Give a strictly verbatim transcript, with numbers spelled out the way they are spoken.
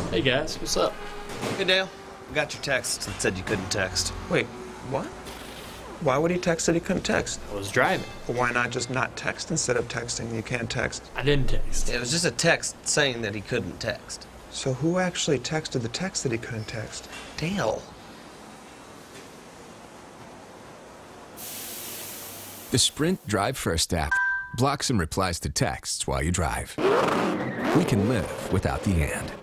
Hey guys, what's up? Hey Dale, I got your text that said you couldn't text. Wait, what? Why would he text that he couldn't text? I was driving. Well, why not just not text instead of texting? You can't text. I didn't text. It was just a text saying that he couldn't text. So who actually texted the text that he couldn't text? Dale. The Sprint Drive First app blocks and replies to texts while you drive. We can live without the and.